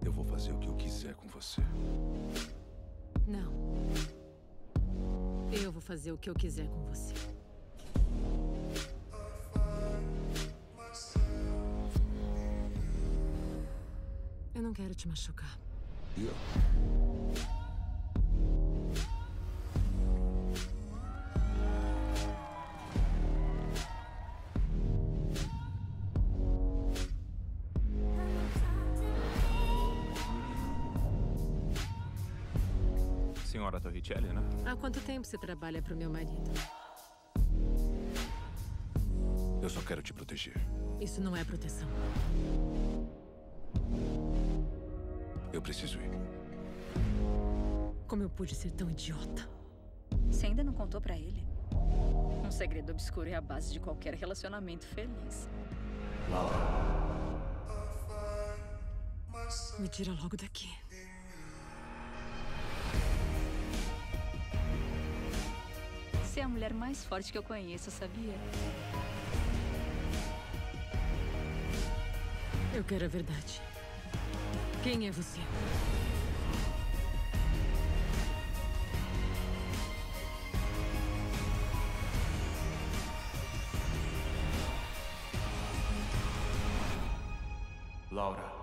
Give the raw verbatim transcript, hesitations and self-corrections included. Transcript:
Eu vou fazer o que eu quiser com você. Não. Eu vou fazer o que eu quiser com você. Eu não quero te machucar. E eu? Senhora Torricelli, né? Há quanto tempo você trabalha pro meu marido? Eu só quero te proteger. Isso não é proteção. Eu preciso ir. Como eu pude ser tão idiota? Você ainda não contou pra ele? Um segredo obscuro é a base de qualquer relacionamento feliz. Me tira logo daqui. Você é a mulher mais forte que eu conheço, sabia? Eu quero a verdade. Quem é você? Laura.